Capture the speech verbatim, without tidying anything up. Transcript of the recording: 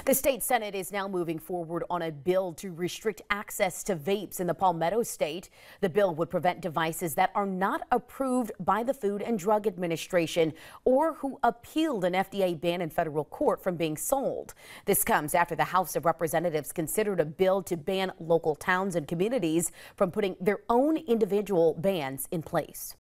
The state Senate is now moving forward on a bill to restrict access to vapes in the Palmetto State. The bill would prevent devices that are not approved by the Food and Drug Administration or who appealed an F D A ban in federal court from being sold. This comes after the House of Representatives considered a bill to ban local towns and communities from putting their own individual bans in place.